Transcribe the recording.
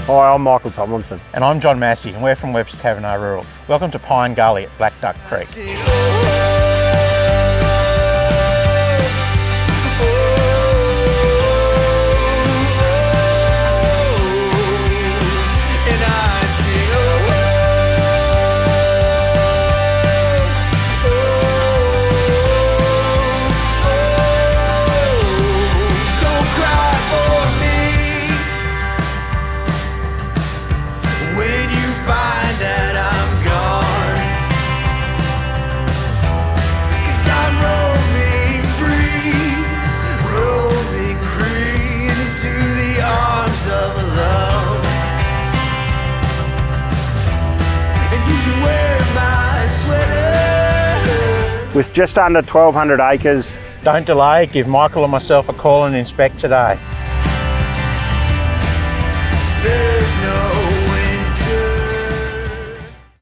Hi, I'm Michael Tomlinson. And I'm John Massey, and we're from Webster Cavanagh Rural. Welcome to Pine Gully at Black Duck Creek. With just under 1,200 acres. Don't delay, give Michael and myself a call and inspect today.